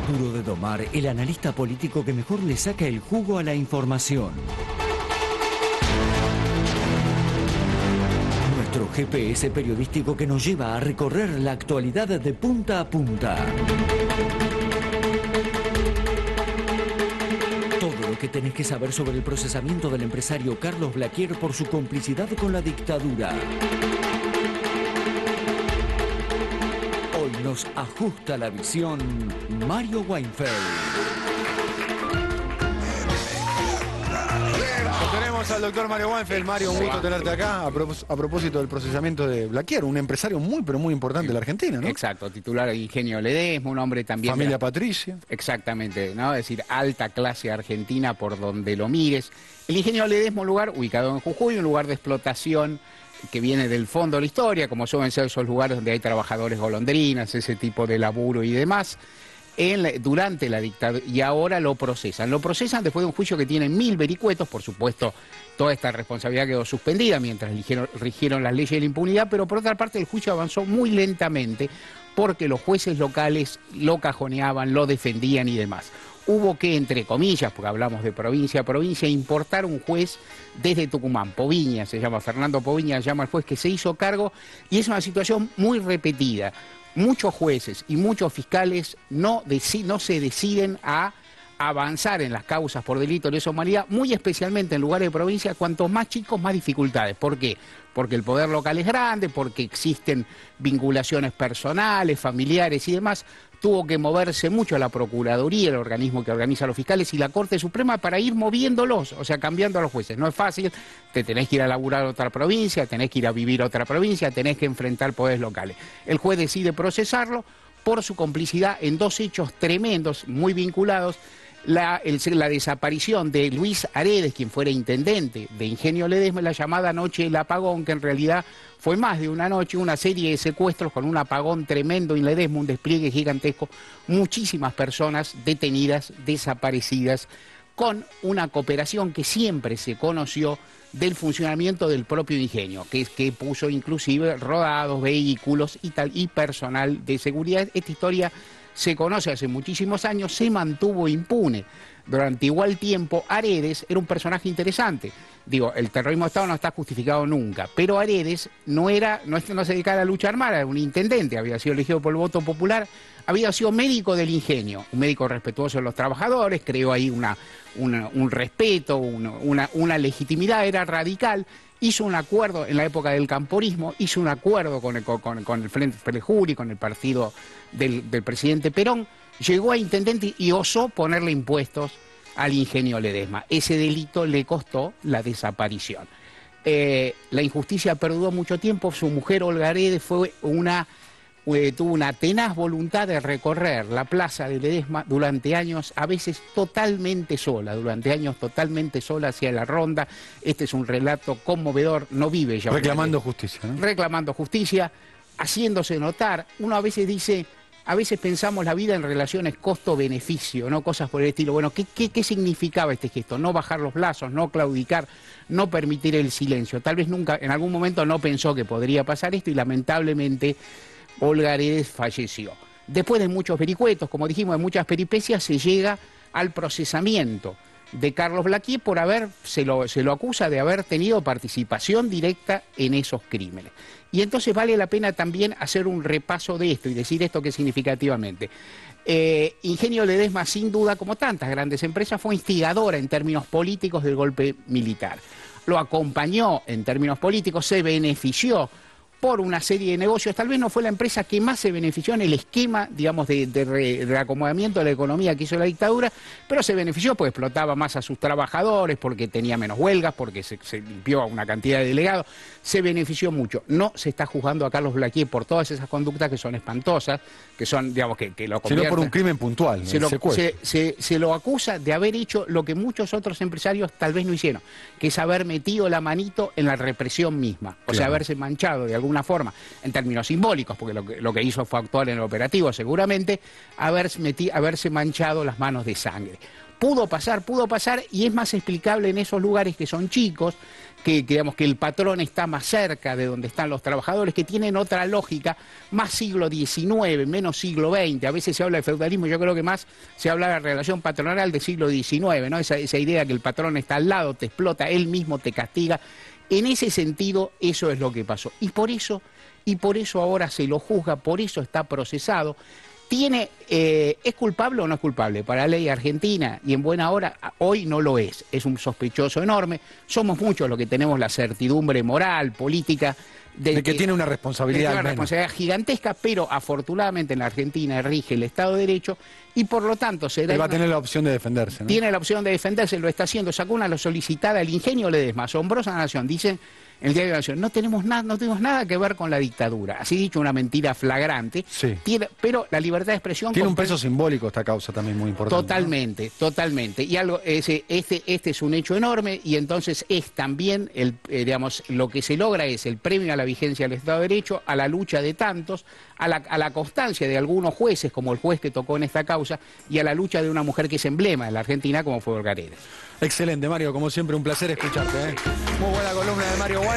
Duro de domar, el analista político que mejor le saca el jugo a la información. Nuestro GPS periodístico que nos lleva a recorrer la actualidad de punta a punta. Todo lo que tenés que saber sobre el procesamiento del empresario Carlos Blaquier por su complicidad con la dictadura. Hoy nos ajusta la visión Mario Weinfeld. Tenemos al doctor Mario Weinfeld. Mario, un gusto tenerte acá a propósito del procesamiento de Blaquier, un empresario muy, pero muy importante de la Argentina, ¿no? Exacto, titular de Ingenio Ledesma, un hombre también... Familia Patricia. Exactamente, ¿no? Es decir, alta clase argentina por donde lo mires. El Ingenio Ledesma, un lugar ubicado en Jujuy, un lugar de explotación que viene del fondo de la historia, como suelen ser esos lugares donde hay trabajadores golondrinas, ese tipo de laburo y demás. Durante la dictadura, y ahora lo procesan después de un juicio que tiene 1000 vericuetos. Por supuesto, toda esta responsabilidad quedó suspendida mientras rigieron las leyes de la impunidad, pero por otra parte el juicio avanzó muy lentamente porque los jueces locales lo cajoneaban, lo defendían y demás. Hubo que, entre comillas, porque hablamos de provincia a provincia, importar un juez desde Tucumán, Poviña se llama, Fernando Poviña se llama el juez que se hizo cargo, y es una situación muy repetida. Muchos jueces y muchos fiscales no se deciden a avanzar en las causas por delito de lesa humanidad, muy especialmente en lugares de provincia. Cuantos más chicos, más dificultades. ¿Por qué? Porque el poder local es grande, porque existen vinculaciones personales, familiares y demás. Tuvo que moverse mucho la Procuraduría, el organismo que organiza a los fiscales, y la Corte Suprema para ir moviéndolos, o sea, cambiando a los jueces. No es fácil, te tenés que ir a laburar a otra provincia, tenés que ir a vivir a otra provincia, tenés que enfrentar poderes locales. El juez decide procesarlo por su complicidad en dos hechos tremendos, muy vinculados. La desaparición de Luis Aredes, quien fuera intendente de Ingenio Ledesma, la llamada Noche del Apagón, que en realidad fue más de una noche, una serie de secuestros con un apagón tremendo en Ledesma, un despliegue gigantesco, muchísimas personas detenidas, desaparecidas, con una cooperación que siempre se conoció del funcionamiento del propio ingenio, que puso inclusive rodados, vehículos y personal de seguridad. Esta historia se conoce hace muchísimos años, se mantuvo impune. Durante igual tiempo, Aredes era un personaje interesante. Digo, el terrorismo de Estado no está justificado nunca, pero Aredes no se dedicaba a la lucha armada, era un intendente, había sido elegido por el voto popular, había sido médico del ingenio, un médico respetuoso de los trabajadores, creó ahí un respeto, una legitimidad, era radical. Hizo un acuerdo en la época del camporismo, hizo un acuerdo con el Frente Frejuri, con el partido del presidente Perón, llegó a intendente y osó ponerle impuestos al Ingenio Ledesma. Ese delito le costó la desaparición. La injusticia perduró mucho tiempo. Su mujer, Olga Aredes, tuvo una tenaz voluntad de recorrer la plaza de Ledesma durante años, a veces totalmente sola, hacia la ronda. Este es un relato conmovedor, no vive ella. Reclamando justicia, ¿no? Reclamando justicia, haciéndose notar. Uno a veces dice, a veces pensamos la vida en relaciones costo-beneficio, ¿no? Cosas por el estilo. Bueno, ¿qué significaba este gesto? No bajar los brazos, no claudicar, no permitir el silencio. Tal vez nunca, en algún momento no pensó que podría pasar esto y lamentablemente Olga Aredes falleció. Después de muchos vericuetos, como dijimos, de muchas peripecias, se llega al procesamiento de Carlos Blaquier por se lo acusa de haber tenido participación directa en esos crímenes. Y entonces vale la pena también hacer un repaso de esto y decir esto que significativamente. Ingenio Ledesma, sin duda, como tantas grandes empresas, fue instigadora en términos políticos del golpe militar. Lo acompañó en términos políticos, se benefició por una serie de negocios. Tal vez no fue la empresa que más se benefició en el esquema, digamos, de reacomodamiento de la economía que hizo la dictadura, pero se benefició porque explotaba más a sus trabajadores, porque tenía menos huelgas, porque se limpió a una cantidad de delegados, se benefició mucho. No se está juzgando a Carlos Blaquier por todas esas conductas que son espantosas, que son, digamos, que lo convierten... Sino por un crimen puntual, se lo acusa de haber hecho lo que muchos otros empresarios tal vez no hicieron, que es haber metido la manito en la represión misma, o sea, haberse manchado de alguna forma, en términos simbólicos, porque lo que hizo fue actuar en el operativo, seguramente, haberse manchado las manos de sangre. pudo pasar, y es más explicable en esos lugares que son chicos, que digamos que el patrón está más cerca de donde están los trabajadores, que tienen otra lógica, más siglo XIX, menos siglo XX. A veces se habla de feudalismo, yo creo que más se habla de la relación patronal del siglo XIX, ¿no? Esa idea que el patrón está al lado, te explota, él mismo te castiga. En ese sentido, eso es lo que pasó. Y por eso ahora se lo juzga, por eso está procesado. ¿Es culpable o no es culpable? Para la ley argentina, y en buena hora, hoy no lo es. Es un sospechoso enorme. Somos muchos los que tenemos la certidumbre moral, política, de que tiene una responsabilidad. Tiene una responsabilidad gigantesca, pero afortunadamente en la Argentina rige el Estado de Derecho y por lo tanto él va a tener la opción de defenderse, ¿no? Tiene la opción de defenderse, lo está haciendo. Sacó una solicitada, el Ingenio Ledesma, asombrosa nación. Dicen en el Diario de la Nación, no tenemos nada que ver con la dictadura. Así dicho, una mentira flagrante. Sí. Pero la libertad de expresión... Tiene un peso simbólico esta causa también muy importante. Totalmente, ¿no? Totalmente. Y algo, este es un hecho enorme y entonces es también, digamos, lo que se logra es el premio a la vigencia del Estado de Derecho, a la lucha de tantos, a la constancia de algunos jueces, como el juez que tocó en esta causa, y a la lucha de una mujer que es emblema en la Argentina, como fue Olga Heredia. Excelente, Mario, como siempre un placer escucharte, ¿eh? Muy buena columna de Mario